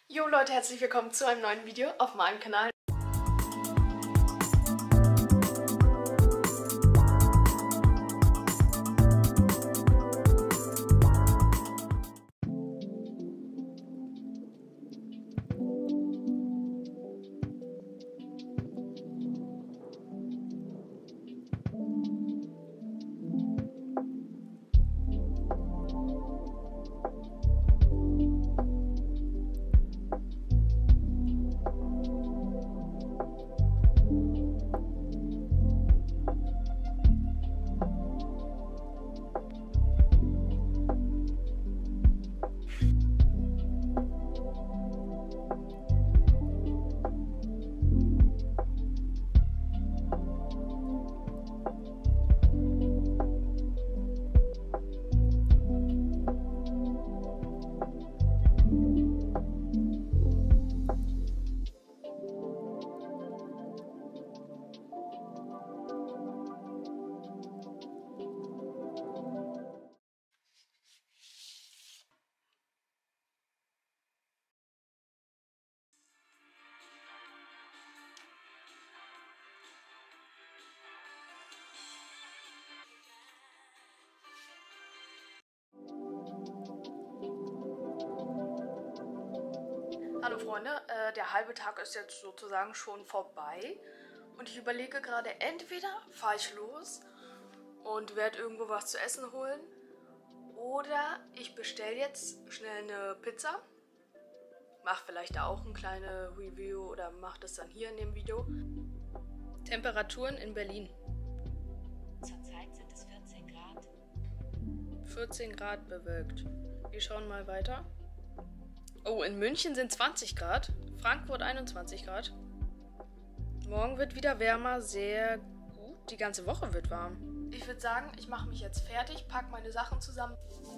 Jo Leute, herzlich willkommen zu einem neuen Video auf meinem Kanal. Hallo Freunde, der halbe Tag ist jetzt sozusagen schon vorbei und ich überlege gerade, entweder fahre ich los und werde irgendwo was zu essen holen oder ich bestelle jetzt schnell eine Pizza, mache vielleicht da auch ein kleines Review oder mache das dann hier in dem Video. Temperaturen in Berlin. Zurzeit sind es 14 Grad. 14 Grad bewölkt. Wir schauen mal weiter. Oh, in München sind 20 Grad, Frankfurt 21 Grad. Morgen wird wieder wärmer, sehr gut. Die ganze Woche wird warm. Ich würde sagen, ich mache mich jetzt fertig, packe meine Sachen zusammen.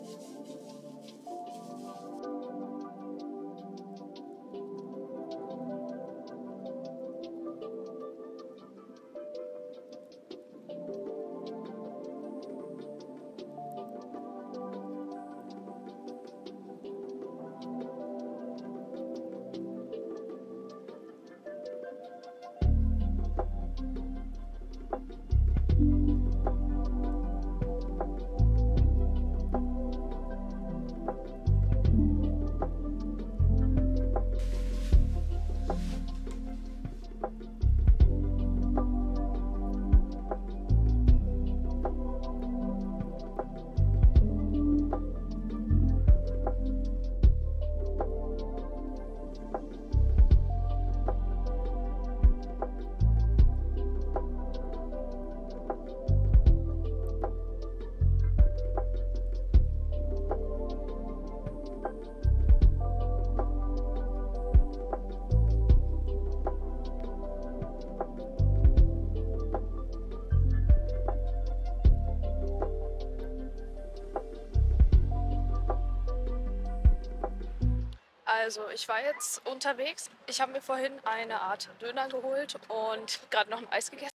Also ich war jetzt unterwegs. Ich habe mir vorhin eine Art Döner geholt und gerade noch ein Eis gegessen.